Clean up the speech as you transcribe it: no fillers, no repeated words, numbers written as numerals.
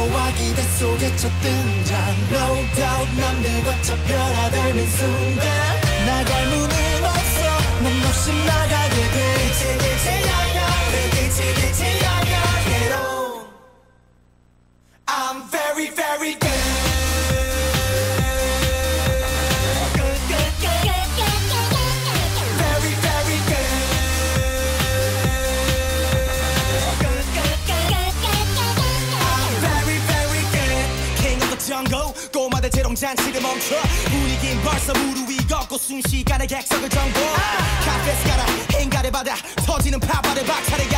너와 기대 속에 첫 등장 No doubt 남들과 차 변화되는 순간 나갈 문은 없어 넌 없이 나가게 돼 길지 나가 내 길지 나가 Get on I'm very very good 꼬마들 재롱잔치를 멈춰 분위긴 벌써 무르위 걷고 순식간에 객석을 정보 카페스 가라 행가를 받아 터지는 파바를 박차를